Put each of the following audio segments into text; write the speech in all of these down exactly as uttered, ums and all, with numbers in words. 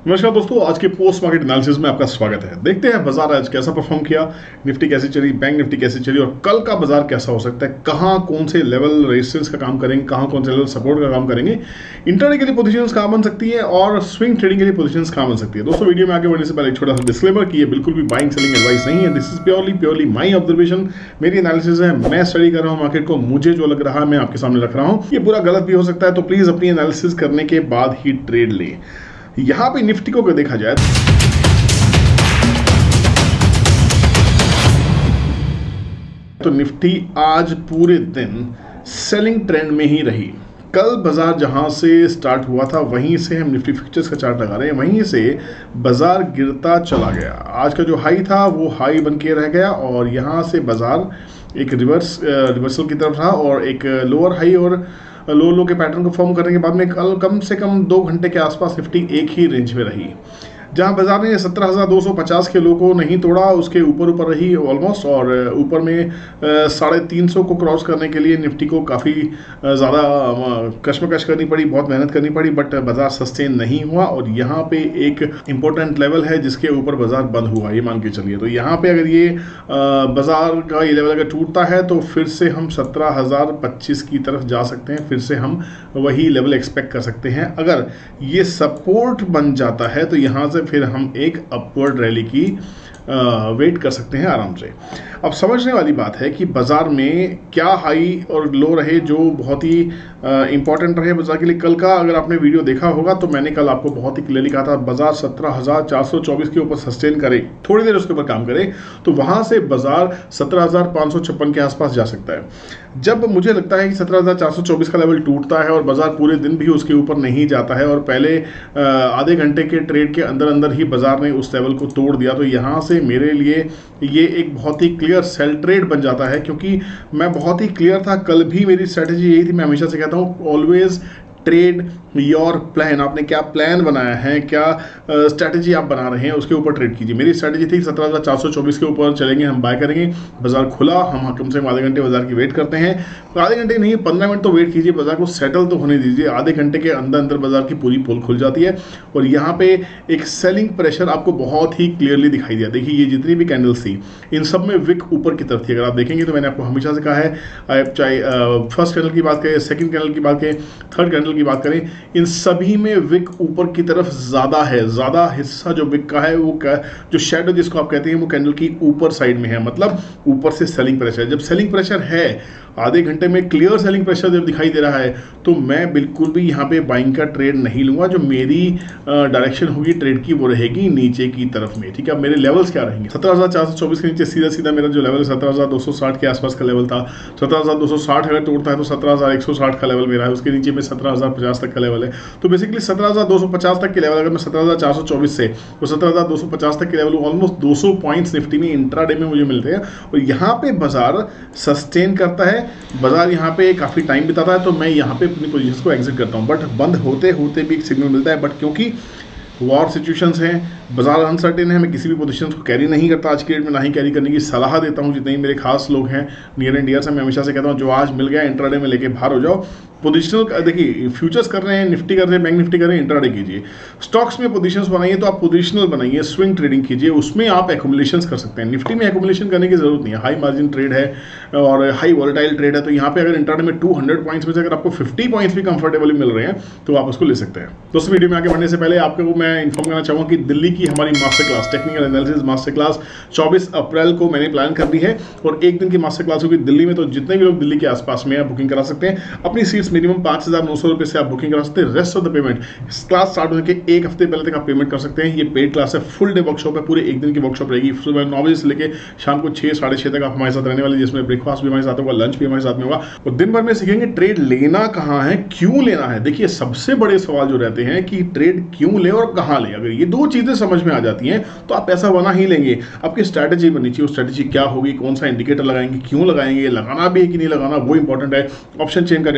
नमस्कार दोस्तों, आज के पोस्ट मार्केट एनालिसिस में आपका स्वागत है। देखते हैं बाजार आज कैसा परफॉर्म किया, निफ्टी कैसी चली, बैंक निफ्टी कैसी चली और कल का बाजार कैसा हो सकता है, कहां कौन से लेवल रेजिस्टेंस का काम करेंगे, कहां कौन से लेवल सपोर्ट का काम करेंगे, इंट्राडे के लिए पोजीशंस कहां बन सकती है और स्विंग ट्रेडिंग के लिए पोजीशंस कहां बन सकती है। दोस्तों, वीडियो में आगे बढ़ने से पहले एक छोटा सा डिस्क्लेमर कि ये बिल्कुल भी बाइंग सेलिंग एडवाइस नहीं है। This is purely purely my observation, मेरी एनालिसिस है, मैं स्टडी कर रहा हूँ मार्केट को, मुझे जो लग रहा है मैं आपके सामने रख रहा हूँ। ये पूरा गलत भी हो सकता है, तो प्लीज अपनी एनालिसिस करने के बाद ही ट्रेड लें। यहां पे निफ्टी को अगर देखा जाए तो निफ्टी आज पूरे दिन सेलिंग ट्रेंड में ही रही। कल बाजार जहां से स्टार्ट हुआ था वहीं से हम निफ्टी फ्यूचर्स का चार्ट लगा रहे हैं, वहीं से बाजार गिरता चला गया। आज का जो हाई था वो हाई बन के रह गया और यहां से बाजार एक रिवर्स रिवर्सल की तरफ रहा और एक लोअर हाई और लो लो के पैटर्न को फॉर्म करने के बाद में कल कम से कम दो घंटे के आसपास निफ्टी एक ही रेंज में रही। जहां बाजार ने सत्रह हज़ार दो सौ पचास के लो को नहीं तोड़ा, उसके ऊपर ऊपर रही ऑलमोस्ट, और ऊपर में साढ़े तीन सौ को क्रॉस करने के लिए निफ्टी को काफ़ी ज़्यादा कशमकश करनी पड़ी, बहुत मेहनत करनी पड़ी, बट बाजार सस्टेन नहीं हुआ। और यहाँ पे एक इम्पोर्टेंट लेवल है जिसके ऊपर बाजार बंद हुआ, ये मान के चलिए। तो यहाँ पे अगर ये बाजार का ये लेवल अगर टूटता है तो फिर से हम सत्रह हज़ार पच्चीस की तरफ जा सकते हैं, फिर से हम वही लेवल एक्सपेक्ट कर सकते हैं। अगर ये सपोर्ट बन जाता है तो यहाँ से फिर हम एक अपवर्ड रैली की आ, वेट कर सकते हैं आराम से। अब समझने वाली बात है कि बाजार में क्या हाई और लो रहे जो बहुत ही इंपॉर्टेंट रहे बाजार के लिए। कल का अगर आपने वीडियो देखा होगा तो मैंने कल आपको बहुत ही क्लियरली कहा था बाजार सत्रह हज़ार चार सौ चौबीस के ऊपर सस्टेन करे, थोड़ी देर उसके ऊपर काम करे तो वहां से बाजार सत्रह हज़ार पाँच सौ छप्पन के आसपास जा सकता है। जब मुझे लगता है कि सत्रह हज़ार चार सौ चौबीस का लेवल टूटता है और बाजार पूरे दिन भी उसके ऊपर नहीं जाता है और पहले आधे घंटे के ट्रेड के अंदर अंदर ही बाजार ने उस लेवल को तोड़ दिया, तो यहाँ से मेरे लिए ये एक बहुत ही क्लियर सेल ट्रेड बन जाता है। क्योंकि मैं बहुत ही क्लियर था, कल भी मेरी स्ट्रेटेजी यही थी, मैं हमेशा से कहता हूँ ऑलवेज ट्रेड योर प्लान। आपने क्या प्लान बनाया है, क्या स्ट्रैटेजी आप बना रहे हैं, उसके ऊपर ट्रेड कीजिए। मेरी स्ट्रैटेजी थी सत्रह हज़ार चार सौ चौबीस के ऊपर चलेंगे, हम बाय करेंगे। बाजार खुला, हम कम से कम आधे घंटे बाजार की वेट करते हैं, आधे घंटे नहीं पंद्रह मिनट तो वेट कीजिए, बाजार को सेटल तो होने दीजिए। आधे घंटे के अंदर अंदर बाजार की पूरी पोल खुल जाती है और यहाँ पे एक सेलिंग प्रेशर आपको बहुत ही क्लियरली दिखाई दिया। देखिए ये जितनी भी कैंडल्स थी इन सब में विक ऊपर की तरफ थी। अगर आप देखेंगे तो मैंने आपको हमेशा से कहा है, चाहे फर्स्ट कैंडल की बात करें, सेकंड कैंडल की बात करें, थर्ड कैंडल की बात करें, इन सभी में विक ऊपर की तरफ ज्यादा है। ज्यादा हिस्सा जो विक का है वो जो शेडो जिसको आप कहते हैं वो कैंडल की ऊपर साइड में है, मतलब ऊपर से सेलिंग प्रेशर। जब सेलिंग प्रेशर है आधे घंटे में क्लियर सेलिंग प्रेशर जब दिखाई दे रहा है तो मैं बिल्कुल भी यहाँ पे बाइंग का ट्रेड नहीं लूंगा। जो मेरी डायरेक्शन होगी ट्रेड की वो रहेगी नीचे की तरफ में। ठीक है, मेरे लेवल्स क्या रहेंगे, सत्रह हज़ार चार सौ चौबीस के नीचे सीधा सीधा मेरा जो लेवल है सत्रह हज़ार दो सौ साठ के आसपास का लेवल था। सत्रह हज़ार दो सौ साठ अगर तोड़ता है तो सत्रह हज़ार एक सौ साठ का लेवल मेरा है, उसके नीचे में सत्रह हज़ार पचास तक का लेवल है। तो बेसिकली सत्रह हज़ार दो सौ पचास तक के लेवल, अगर मैं सत्रह हज़ार चार सौ चौबीस से तो सत्रह हज़ार दो सौ पचास तक के लेवल ऑलमोस्ट दो सौ पॉइंट्स निफ्टी में इंट्राडे में मुझे मिलते हैं और यहाँ पे बाजार सस्टेन करता है, बाजार यहाँ पे काफी टाइम बिताता है, तो मैं यहाँ पे अपनी पोजीशंस को एग्जिट करता हूँ। बट बंद होते होते भी एक सिग्नल मिलता है, बट क्योंकि वॉर सिचुएशंस हैं, बाजार अनसर्टेन है, मैं किसी भी पोजीशन को कैरी नहीं करता आज के डेट में, ना ही कैरी करने की सलाह देता हूं। जितने ही मेरे खास लोग हैं नियर एंड डियर से, मैं हमेशा से कहता हूं जो आज मिल गया इंट्राडे में लेके बाहर हो जाओ। पोजिशनल देखिए, फ्यूचर्स कर रहे हैं, निफ्टी कर रहे हैं, बैंक निफ्टी कर रहे हैं, इंट्राडे कीजिए। स्टॉक्स में पोजीशंस बनाइए तो आप पोजिशनल बनाइए, स्विंग ट्रेडिंग कीजिए, उसमें आप एक्यूमुलेशंस कर सकते हैं। निफ्टी में एक्यूमुलेशन करने की जरूरत नहीं है, हाई मार्जिन ट्रेड है और हाई वॉलेटाइल ट्रेड है, तो यहाँ पे अगर इंट्राडे में दो सौ पॉइंट्स में से अगर आपको पचास पॉइंट्स भी कंफर्टेबली मिल रहे हैं तो आप उसको ले सकते हैं। दोस्तों, वीडियो में आगे बढ़ने से पहले आपको मैं इन्फॉर्म करना चाहूँगा कि दिल्ली की हमारी master class, technical analysis master class चौबीस अप्रैल को मैंने प्लान कर दी है और एक दिन की मास्टर क्लास होगी दिल्ली में। तो जितने भी लोग दिल्ली के आसपास में आप बुकिंग करा सकते हैं, अपनी सीट्स मिनिमम पाँच हज़ार नौ सौ रुपए से आप बुकिंग करा सकते हैं। Rest of the payment class start होने के एक हफ्ते पहले तक आप पेमेंट कर सकते हैं। ये पेड क्लास है, फुल डे वर्कशॉप है, पूरे एक दिन की वर्कशॉप रहेगी। सुबह नौ बजे से लेकर शाम को छह साढ़े छह तक आप हमारे साथ रहने वाले, जिसमें ब्रेकफास्ट भी हमारे साथ होगा, लंच भी हमारे साथ में होगा और दिन भर में सीखेंगे ट्रेड लेना कहाँ है, क्यों लेना है। देखिए, सबसे बड़े सवाल जो रहते हैं कि ट्रेड क्यों ले और कहाँ ले, अगर ये दो चीजें समझ में आ जाती हैं तो आप पैसा बना ही लेंगे। आपकी स्ट्रैटेजी बननी चाहिए, वो स्ट्रैटेजी क्या होगी, कौन सा इंडिकेटर लगाएंगे, क्यों लगाएंगे, लगाना भी है कि नहीं लगाना, वो इंपॉर्टेंट है। ऑप्शन चेन का डेटा क्या कहता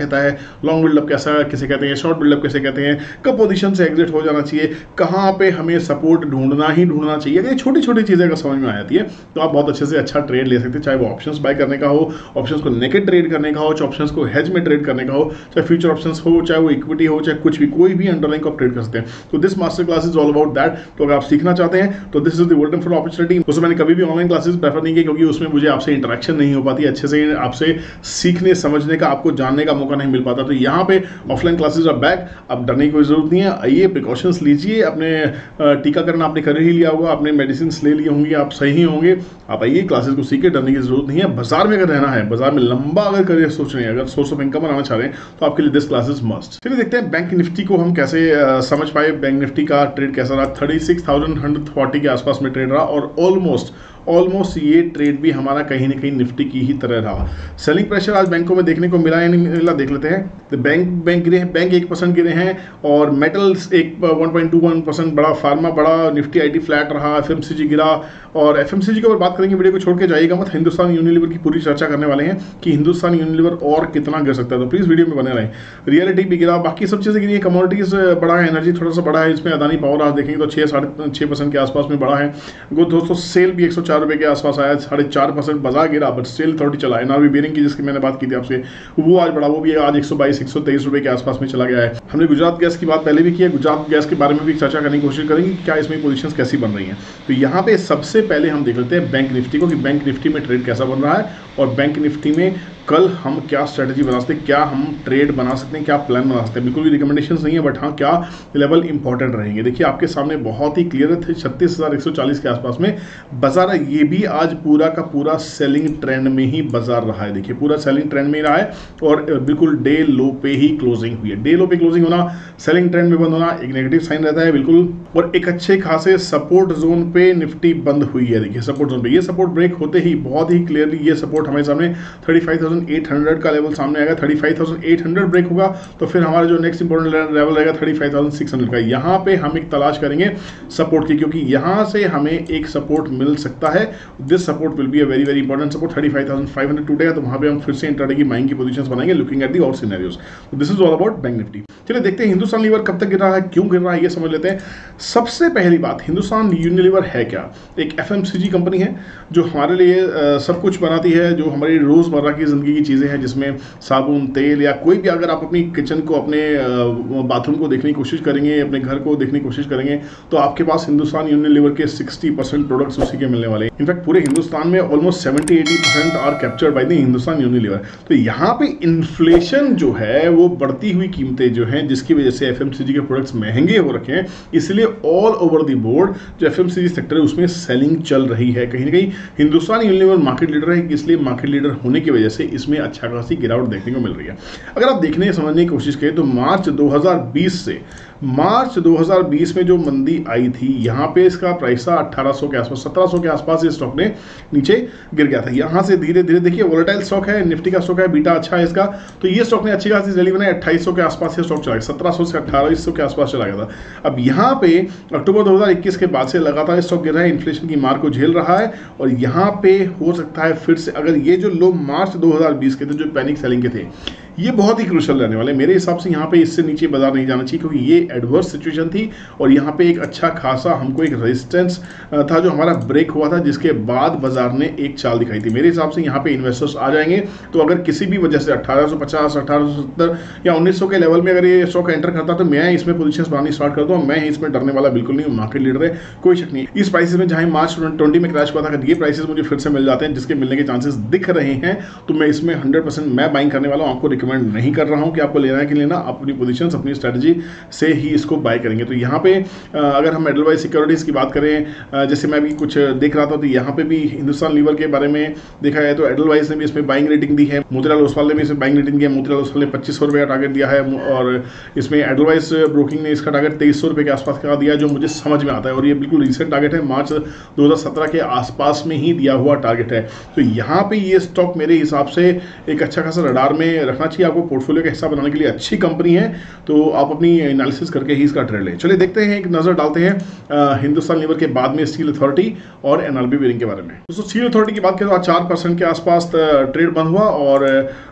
कहता है, लॉन्ग बिल्डअप कैसा किसे कहते हैं, शॉर्ट बिल्डअप कैसे कहते हैं, कब पोजीशन से एग्जिट हो जाना चाहिए, कहाँ पे हमें सपोर्ट ढूंढना ही ढूंढना चाहिए। अगर ये छोटी छोटी चीज़ें अगर समझ में आ जाती है तो आप बहुत अच्छे से अच्छा ट्रेड ले सकते हैं, चाहे वो ऑप्शंस बाय करने का हो, ऑप्शंस को नेकेड ट्रेड करने का हो, चाहे ऑप्शंस को हेज में ट्रेड करने का हो, चाहे फ्यूचर ऑप्शंस हो, चाहे वो इक्विटी हो, चाहे कुछ भी, कोई भी अंडरलाइन को आप ट्रेड कर सकते हैं। तो this master class is all about that. तो अगर आप सीखना चाहते हैं तो this is the golden for opportunity. उसमें मैंने कभी भी ऑनलाइन क्लासेस प्रेफर नहीं किया क्योंकि उसमें मुझे आपसे इंटरेक्शन नहीं हो पाती, अच्छे से आपसे सीखने समझने का, आपको जानने का मौका नहीं मिल पाता। तो यहाँ पे ऑफलाइन क्लासेस आर बैक, अब डरने की कोई जरूरत नहीं है। आइए प्रिकॉशंस लीजिए, अपने टीकाकरण आपने कर ही लिया होगा, आपने मेडिसिन ले लिए होंगे, आप सही होंगे। आप आइए क्लासेस को सीखे, डरने की जरूरत नहीं है। बाजार में अगर रहना है, बाजार में लंबा अगर करियर सोच रहे हैं, अगर सोर्स ऑफ इनकम बनाना चाह रहे हैं तो आपके लिए दिस क्लासेस मस्ट। चलिए देखते हैं बैंक निफ्टी को हम कैसे आ, समझ पाए, बैंक निफ्टी का ट्रेड कैसा रहा। Thirty six thousand hundred forty के आसपास में ट्रेड रहा और ऑलमोस्ट ऑलमोस्ट ये ट्रेड भी हमारा कहीं ना कहीं निफ्टी की ही तरह रहा। सेलिंग प्रेशर आज बैंकों में देखने को मिला या नहीं मिला, देख लेते हैं। तो बैंक बैंक गिरे हैं, बैंक एक परसेंट गिरे हैं और मेटल्स एक one point two one percent बड़ा, फार्मा बड़ा, निफ्टी आईटी फ्लैट रहा, एफएमसीजी गिरा। और एफएमसीजी के ऊपर बात करेंगे, वीडियो को छोड़ के जाइएगा मत। हिंदुस्तान यूनिलीवर की पूरी चर्चा करने वाले हैं कि हिंदुस्तान यूनिलीवर और कितना गिर सकता है, तो प्लीज वीडियो में बने रहें। रियलिटी भी गिरा, बाकी सब चीज़ें गिरी है। कमोडिटीज बड़ा है, एनर्जी थोड़ा सा बड़ा है, इसमें अदानी पावर आज देखेंगे तो छः साढ़े छः परसेंट के आसपास में बड़ा है। दोस्तों सेल भी एक सौ चार रुपये के आसपास आया, साढ़े चार परसेंट बाजार गिरा, बट सेल अथॉरिटी चला। एनआरबी बेरिंग की जिसकी मैंने बात की थी आपसे, वो आज बढ़ा, वो भी आज एक सौ बाईस एक सौ तेईस रुपये के आसपास में चला गया है। हमने गुजरात गैस की बात पहले भी की है, गुजरात गैस के बारे में भी चर्चा करने की कोशिश करेंगे कि क्या इसमें पोजीशंस कैसी बन रही हैं। तो यहाँ पे सबसे पहले हम देख लेते हैं बैंक निफ्टी को कि बैंक निफ्टी में ट्रेड कैसा बन रहा है और बैंक निफ्टी में कल हम क्या स्ट्रेटजी बना सकते हैं, क्या हम ट्रेड बना सकते हैं, क्या प्लान बना सकते हैं। बिल्कुल भी रिकमेंडेशंस नहीं है, बट हाँ क्या लेवल इंपॉर्टेंट रहेंगे। देखिए आपके सामने बहुत ही क्लियर थे, छत्तीस हज़ार एक सौ चालीस के आसपास में बाजार है। ये भी आज पूरा का पूरा सेलिंग ट्रेंड में ही बाजार रहा है। देखिए पूरा सेलिंग ट्रेंड में ही रहा है और बिल्कुल डे लो पे ही क्लोजिंग हुई है। डे लो पे क्लोजिंग होना, सेलिंग ट्रेंड में बंद होना एक नेगेटिव साइन रहता है बिल्कुल। और एक अच्छे खासे सपोर्ट जोन पे निफ्टी बंद हुई है। देखिए सपोर्ट जोन पे ये सपोर्ट ब्रेक होते ही बहुत ही क्लियरली ये सपोर्ट हमारे सामने thirty five thousand eight hundred का लेवल सामने आएगा। Thirty five thousand eight hundred break होगा तो फिर हमारा जो नेक्स्ट इंपॉर्टेंट लेवल रहेगा thirty five thousand six hundred का। यहाँ पे हम एक तलाश करेंगे सपोर्ट की, क्योंकि यहाँ से हमें एक सपोर्ट मिल सकता है। This support will be a very very important support. Thirty five thousand five hundred टूटेगा तो वहाँ पे हम फिर से इंट्राडे की बाइंग की पोजीशंस बनाएंगे, लुकिंग एट दी और scenarios. This is all about bank nifty. चलिए देखते हैं हिंदुस्तान लीवर कब तक गिर रहा है, क्यों गिर रहा है, ये समझ लेते हैं। सबसे पहली बात, हिंदुस्तान यूनिलीवर है क्या? एक एफएमसीजी कंपनी है जो हमारे लिए आ, सब कुछ बनाती है, जो हमारी रोज़मर्रा की ज़िंदगी की चीज़ें हैं, जिसमें साबुन, तेल या कोई भी, अगर आप अपनी किचन को, अपने बाथरूम को देखने की कोशिश करेंगे, अपने घर को देखने की कोशिश करेंगे तो आपके पास हिंदुस्तान यूनिलीवर के सिक्सटी परसेंट प्रोडक्ट्स उसी के मिलने वाले हैं। इनफैक्ट पूरे हिंदुस्तान में almost seventy eighty percent are captured by the Hindustan Unilever. तो यहाँ पे इन्फ्लेशन जो है, वो बढ़ती हुई कीमतें जो हैं, जिसकी वजह से एफएमसीजी के प्रोडक्ट्स महंगे हो रखे हैं, इसलिए ऑल ओवर द बोर्ड जो एफएमसीजी सेक्टर है उसमें सेलिंग चल रही है। कहीं ना कहीं हिंदुस्तान यूनिलीवर मार्केट लीडर है, इसलिए मार्केट लीडर होने की वजह से इसमें अच्छा खासी गिरावट देखने को मिल रही है। अगर आप देखने समझने की कोशिश करें तो मार्च दो हज़ार बीस से मार्च दो हज़ार बीस में जो मंदी आई थी, यहाँ पे इसका प्राइस था अठारह सौ के आसपास, सत्रह सौ के आसपास ये स्टॉक ने नीचे गिर गया था। यहाँ से धीरे धीरे देखिए वोलेटाइल स्टॉक है, निफ्टी का स्टॉक है, बीटा अच्छा है इसका, तो ये स्टॉक ने अच्छी खासी रैली बनाई, अट्ठाईस सौ के आसपास ये स्टॉक चला गया, सत्रह सौ से अठारह सौ के आसपास चला गया था। अब यहाँ पे अक्टूबर दो हज़ार इक्कीस के बाद से लगातार स्टॉक गिर रहा है, इन्फ्लेशन की मार को झेल रहा है और यहाँ पे हो सकता है फिर से, अगर ये जो लो मार्च दो हज़ार बीस के थे, जो पैनिक सेलिंग के थे, ये बहुत ही क्रूशल रहने वाले मेरे हिसाब से। यहाँ पे इससे नीचे बाजार नहीं जाना चाहिए क्योंकि ये एडवर्स सिचुएशन थी और यहाँ पे एक अच्छा खासा हमको एक रेजिस्टेंस था जो हमारा ब्रेक हुआ था, जिसके बाद बाजार ने एक चाल दिखाई थी। मेरे हिसाब से यहाँ पे इन्वेस्टर्स आ जाएंगे, तो अगर किसी भी वजह से अठारह सौ पचास, अठारह सौ सत्तर या उन्नीस सौ के लेवल में अगर ये स्टॉक एंटर करता तो मैं इसमें पोजीशंस बनानी स्टार्ट कर दूँ। मैं इसमें डरने वाला बिल्कुल नहीं हूँ, मार्केट लीडर है, कोई शक नहीं। इस प्राइसेस में जहाँ मार्च ट्वेंटी में क्रैश हुआ था, अगर ये प्राइसेस मुझे फिर से मिल जाते हैं, जिसके मिलने के चांसेस दिख रहे हैं, तो मैं इसमें हंड्रेड परसेंट मैं बाइंग करने वाला हूँ। आपको रिकमेंड नहीं कर रहा हूँ कि आपको लेना है कि लेना, अपनी पोजीशंस, अपनी स्ट्रेटजी से ही इसको बाय करेंगे। तो यहाँ पे अगर हम एडलवाइस सिक्योरिटीज की बात करें, जैसे मैं भी कुछ देख रहा था, तो यहाँ पे भी हिंदुस्तान लीवर के बारे में देखा है तो एडलवाइस ने भी इसमें बाइंग रेटिंग दी है, मोतीलाल ओसवाल ने भी इसमें बाइंग रेटिंग दिया। मोतीलाल ओसवाल ने पच्चीस सौ रुपये का टारगेट दिया है और इसमें एडलवाइस ब्रोकिंग ने इसका टारगेट तेईस सौ रुपये के आसपास का दिया, जो मुझे समझ में आता है और ये बिल्कुल रिसेंट टारगेट है, मार्च दो हज़ार सत्रह के आसपास में ही दिया हुआ टारगेट है। तो यहाँ पे ये स्टॉक मेरे हिसाब से एक अच्छा खासा रडार में रखना चाहिए। आपको पोर्टफोलियो का हिस्सा बनाने के लिए अच्छी कंपनी है, तो आप अपनी एनालिसिस करके ही इसका ट्रेड लें। चलिए देखते हैं, एक नजर डालते हैं आ, हिंदुस्तान लीवर के बाद में स्टील अथॉरिटी और एनआरबी बेरिंग के बारे में। दोस्तों स्टील अथॉरिटी की बात करें तो आज चार परसेंट के आसपास ट्रेड बंद हुआ और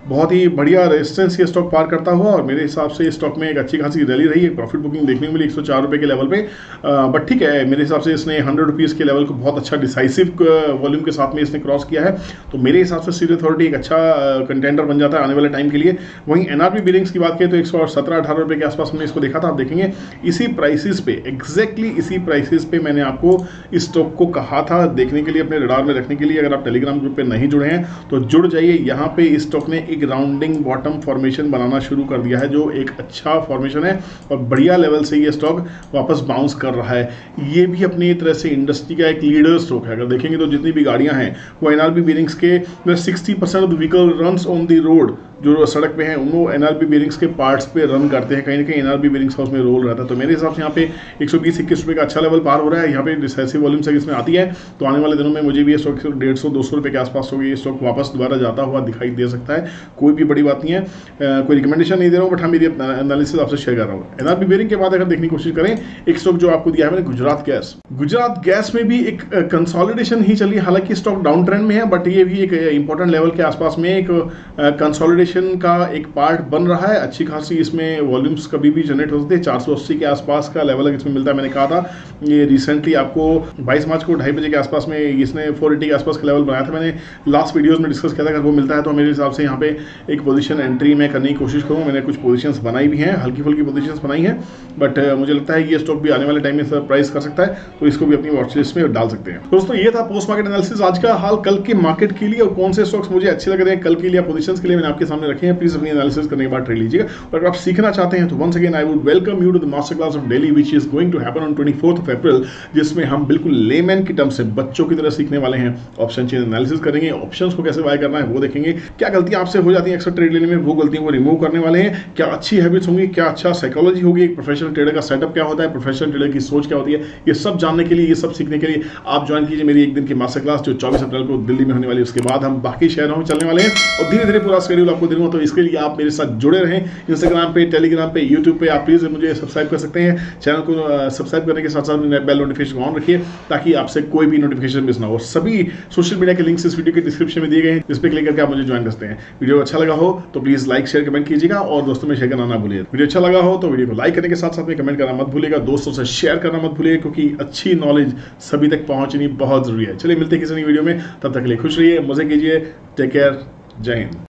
बहुत ही बढ़िया रेजिस्टेंस ये स्टॉक पार करता हुआ और मेरे हिसाब से इस स्टॉक में एक अच्छी खासी रैली रही है, प्रॉफिट बुकिंग देखने को मिली एक सौ चार रुपये के लेवल पे। बट ठीक है, मेरे हिसाब से इसने हंड्रेड रुपीज़ के लेवल को बहुत अच्छा डिसाइसिव वॉल्यूम के साथ में इसने क्रॉस किया है, तो मेरे हिसाब से सीरी अथॉरिटी एक अच्छा कंटेंडर बन जाता है आने वाले टाइम के लिए। वहीं एनआरबी बिलिंग्स की बात करें तो एक सौ सत्रह अठारह रुपये के आसपास हमने इसको देखा था। आप देखेंगे इसी प्राइसेस पे, एग्जैक्टली इसी प्राइसेस पे मैंने आपको इस स्टॉक को कहा था देखने के लिए, अपने रडार में रखने के लिए। अगर आप टेलीग्राम ग्रुप पे नहीं जुड़े हैं तो जुड़ जाइए। यहाँ पे इस स्टॉक ने एक राउंडिंग बॉटम फॉर्मेशन बनाना शुरू कर दिया है, जो एक अच्छा फॉर्मेशन है और बढ़िया लेवल से ये स्टॉक वापस बाउंस कर रहा है। ये भी अपनी तरह से इंडस्ट्री का एक लीडर स्टॉक है। अगर देखेंगे तो जितनी भी गाड़ियां हैं वो एनआरबी बेरिंग्स के sixty percent of the vehicle runs on the road, जो सड़क पे हैं उनको एनआरबी बेरिंग्स के पार्ट्स पे रन करते हैं, कहीं ना कहीं एनआरबी बेरिंग्स का उसमें रोल रहता है। तो मेरे हिसाब से यहाँ पे एक सौ बीस इक्कीस रुपये का अच्छा लेवल पार हो रहा है। यहाँ पे डिसाइसिव वॉल्यूम से इसमें आती है, तो आने वाले दिनों में मुझे भी ये स्टॉक डेढ़ सौ दो सौ रुपये के आसपास होगी, ये स्टॉक वापस दोबारा जाता हुआ दिखाई दे सकता है। कोई भी बड़ी बात नहीं है, आ, कोई रिकमेंडेशन नहीं दे रहा हूँ, बट हाँ मेरी एनालिसिस आपसे शेयर कर रहा हूँ। एनआरबी बेरिंग के बाद अगर देखने की कोशिश करें, एक स्टॉक जो आपको दिया है मैंने गुजरात गैस। गुजरात गैस में भी एक कंसोलिडेशन ही चली, हालांकि स्टॉक डाउन ट्रेंड में है, बट ये भी एक इंपॉर्टेंट लेवल के आसपास में एक कंसोलिडेशन का एक पार्ट बन रहा है। अच्छी खासी इसमें वॉल्यूम्स कभी भी जनरेट हो सकते हैं। चार सौ अस्सी के आसपास का लेवल इसमें मिलता है। मैंने कहा था ये रिसेंटली आपको बाईस मार्च को ढाई बजे के आसपास में इसने चार सौ अस्सी के आसपास का लेवल बनाया था। मैंने लास्ट वीडियोस में डिस्कस किया था, अगर वो मिलता है तो मेरे हिसाब से यहाँ पे एक पोजीशन एंट्री मैं करने की कोशिश करूँ। मैंने कुछ पोजीशंस बनाई भी हैं, हल्की फुल्की पोजीशंस बनाई हैं, बट मुझे लगता है ये स्टॉक भी आने वाले टाइम में सरप्राइज कर सकता है, तो इसको भी अपनी वॉच लिस्ट में डाल सकते हैं। दोस्तों ये था पोस्ट मार्केट एनालिसिस आज का हाल कल के मार्केट के लिए, और कौन से स्टॉक्स मुझे अच्छे लग रहे हैं कल के लिए पोजीशंस के लिए मैंने आपके सामने रखे हैं। प्लीज अपनी एनालिसिस करने के बाद ट्रेड लीजिएगा। और अगर आप सीखना चाहते हैं तो once again I would welcome you to the master class of Delhi which is going to happen on twenty fourth of April, जिसमें हम बिल्कुल लेमैन की टर्म से बच्चों की तरह सीखने वाले हैं। ऑप्शन चेन एनालिसिस करेंगे, ऑप्शंस को कैसे बाय करना है वो देखेंगे, क्या गलतियां आपसे हो जाती हैं अक्सर ट्रेड लेने में, वो गलतियों को रिमूव करने वाले हैं, क्या अच्छी हैबिट्स होंगी, क्या अच्छा साइकोलॉजी होगी, एक प्रोफेशनल ट्रेडर का सेटअप क्या होता है, प्रोफेशनल ट्रेडर की सोच क्या होती है, ये सब जानने के लिए, ये सब सीखने के लिए आप ज्वाइन कीजिए मेरी एक दिन की मास्टर क्लास जो चौबीस अप्रैल को दिल्ली में होने वाली है। उसके बाद हम बाकी शहरों में चलने वाले हैं और धीरे धीरे पूरा शेड्यूल आपको दूंगा, तो इसके लिए आप मेरे साथ जुड़े रहें। इंस्टाग्राम पे, टेलीग्राम पे, यूट्यूब पे आप प्लीज मुझे सब्सक्राइब कर सकते हैं। चैनल को सब्सक्राइब करने के साथ साथ बेल नोटिफिकेशन ऑन रखिए ताकि आपसे कोई भी नोटिफिकेशन मिस ना हो। सभी सोशल मीडिया के लिंक्स इस वीडियो के डिस्क्रिप्शन में दिए गए हैं, जिस पे क्लिक करके आप मुझे ज्वाइन करते हैं। वीडियो अच्छा लगा हो तो प्लीज लाइक शेयर कमेंट कीजिएगा और दोस्तों में शेयर करना ना भूलिए। वीडियो अच्छा लगा हो तो वीडियो को लाइक करने के साथ साथ में कमेंट करना मत भूलिएगा, दोस्तों से शेयर करना मत भूलिएगा, क्योंकि अच्छी नॉलेज सभी तक पहुंचनी बहुत जरूरी है। चलिए मिलते हैं किसी नई वीडियो में, तब तक के लिए खुश रहिए, मजे कीजिए, टेक केयर, जय हिंद।